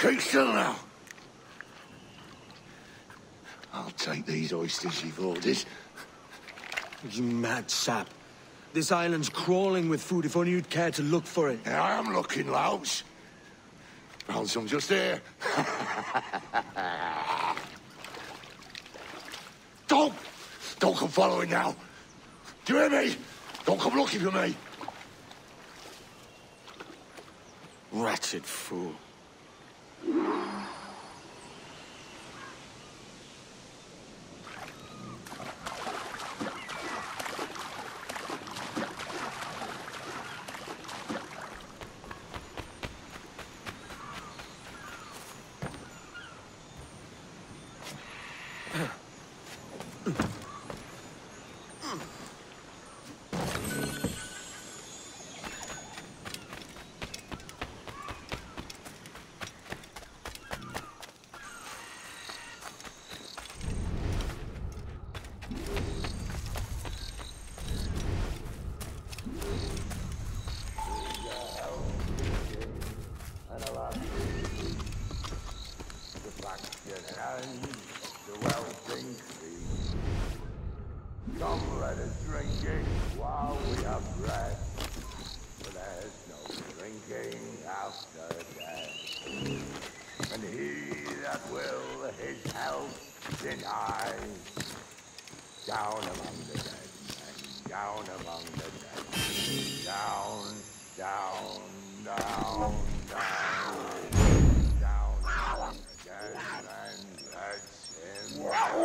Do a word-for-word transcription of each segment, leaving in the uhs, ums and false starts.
Keep still now. I'll take these oysters you've ordered. You mad sap. This island's crawling with food if only you'd care to look for it. Yeah, I am looking, Louts. Found some just here. Don't! Don't come following now. Do you hear me? Don't come looking for me. Wretched fool. Come, let us drink it while we have breath. For there's no drinking after death. And he that will his health deny, down among the dead men, down among the dead men, down, down, down, down, down among the dead men, that's him.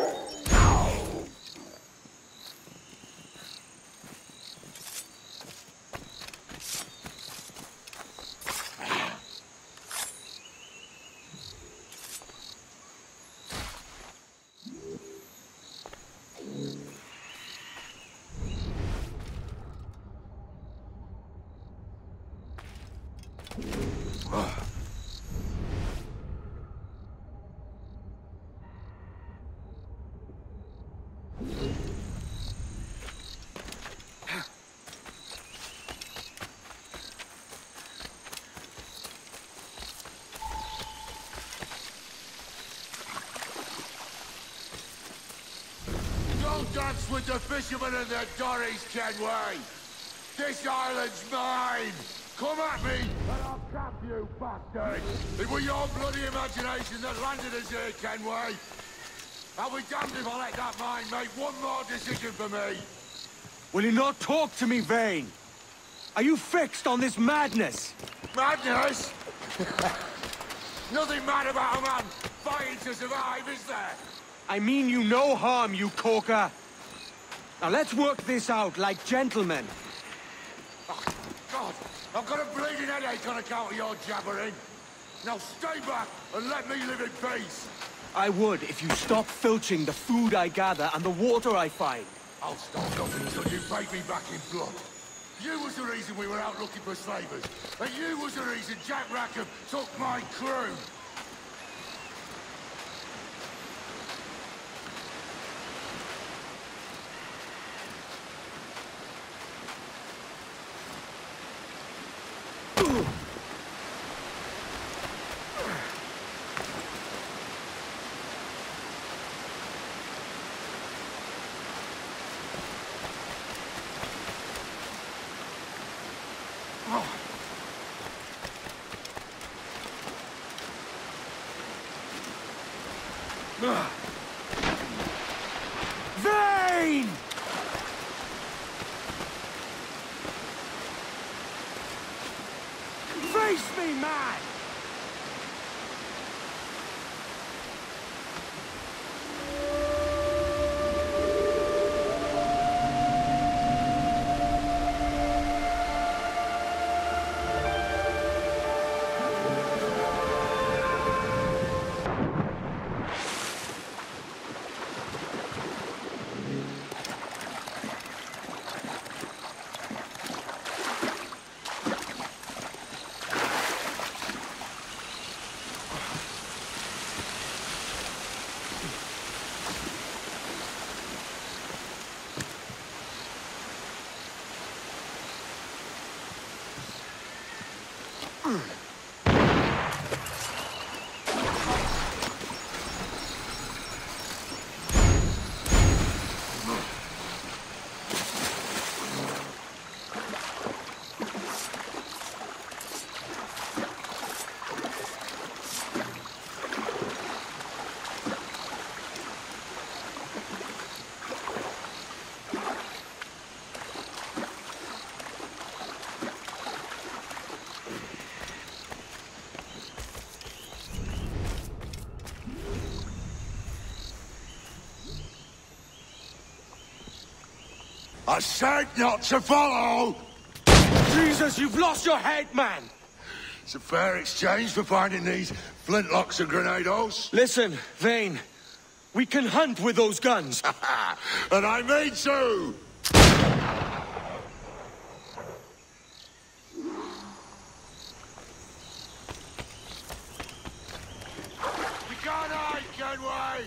Don't dance with the fishermen and their dories, Kenway! This island's mine! Come at me, and I'll cap you, bastard! It was your bloody imagination that landed us here, Kenway! I'll be damned if I let that mind make one more decision for me! Will you not talk to me, Vane? Are you fixed on this madness? Madness? Nothing mad about a man fighting to survive, is there? I mean you no harm, you corker. Now let's work this out like gentlemen. Oh, God, I've got a bleeding headache on account of your jabbering. Now stay back and let me live in peace. I would if you stopped filching the food I gather and the water I find. I'll stop nothing until you pay me back in blood. You was the reason we were out looking for slavers, and you was the reason Jack Rackham took my crew. Vane! Face me, man! I said not to follow! Jesus, you've lost your head, man! It's a fair exchange for finding these flintlocks and grenados. Listen, Vane. We can hunt with those guns. And I mean to! You can't hide, Kenway!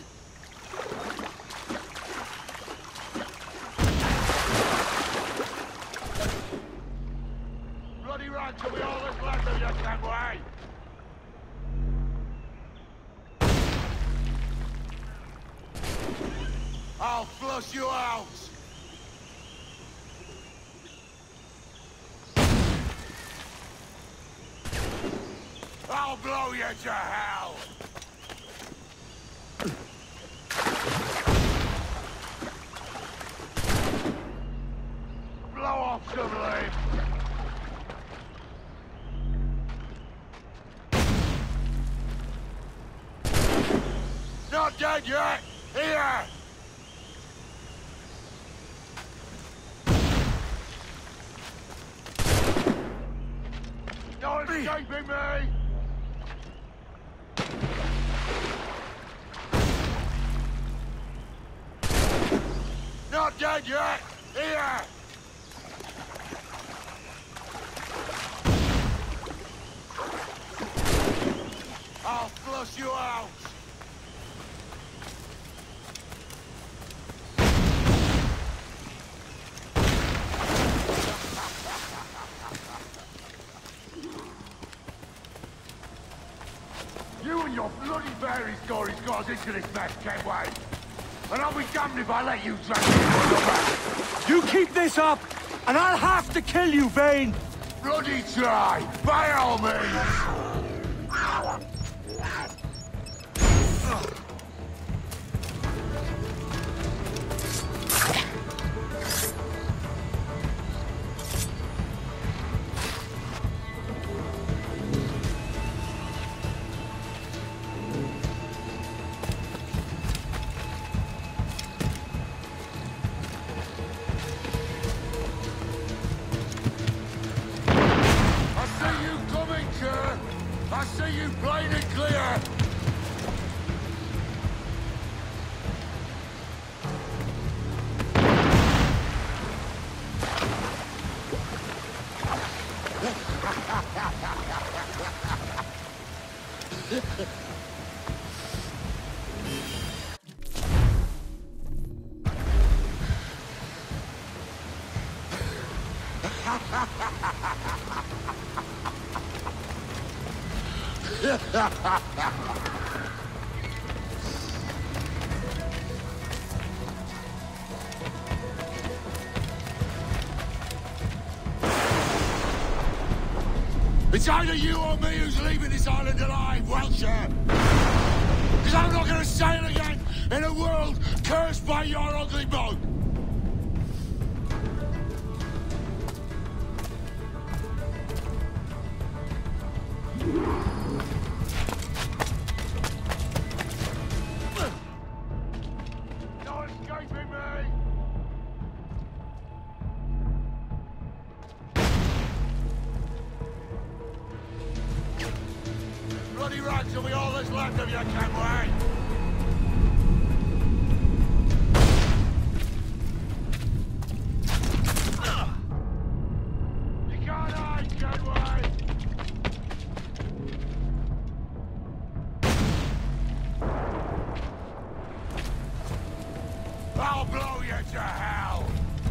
Bloody run till we all that's left of you, Kenway! I'll flush you out! I'll blow you to hell! Blow off some leaf! Not dead yet! Here! No escaping me! Not dead yet! Here! I'll flush you out! You and your bloody fairy stories got us into this mess, Kenway. And I'll be damned if I let you drag me into You keep this up, and I'll have to kill you, Vane! bloody try, by all means! I see you plain and clear! It's either you or me who's leaving this island alive, Welcher! Because I'm not going to sail again in a world cursed by your ugly boat! No escaping me! Bloody rags will be all that's left of you, Kenway! You can't hide, Kenway! I'll blow you to hell!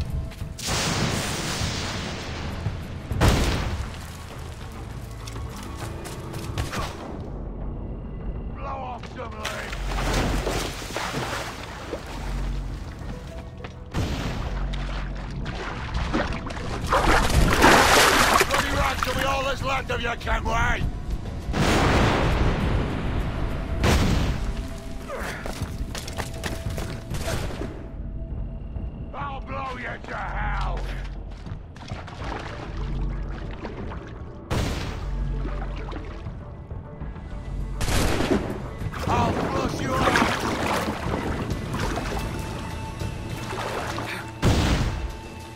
Blow off some leaves! Bloody rags will be all that's left of you, Kenway! I'll blow you to hell! I'll flush you out!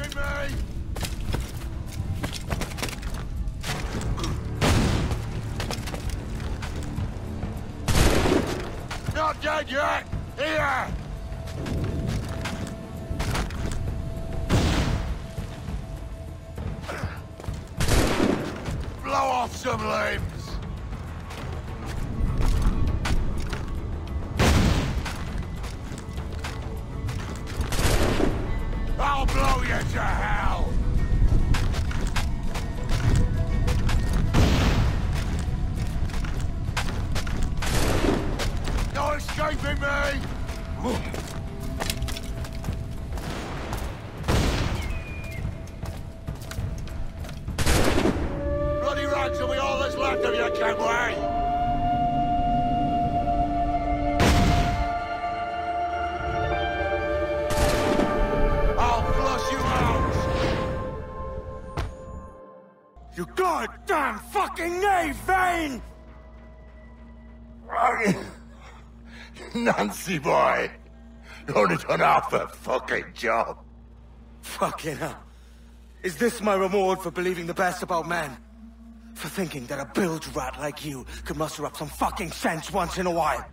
escaping me? Not dead yet! Here! Blow off some limbs! I'll blow you to hell! No escaping me! Bloody rags will be all that's left of you, Kenway! You goddamn fucking knave, Vane! Nancy boy! You only done half the fucking job. Fucking hell. Is this my reward for believing the best about men? For thinking that a bilge rat like you could muster up some fucking sense once in a while?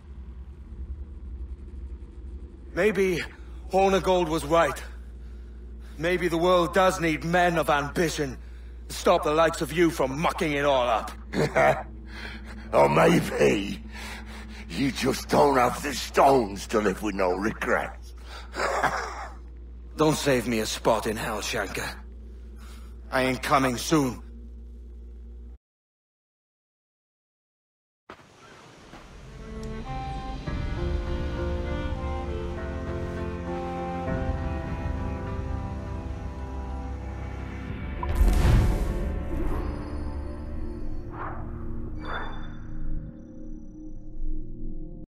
Maybe Horn of Gold was right. Maybe the world does need men of ambition. Stop the likes of you from mucking it all up. Or maybe you just don't have the stones to live with no regrets. Don't save me a spot in hell, Shanker. I ain't coming soon.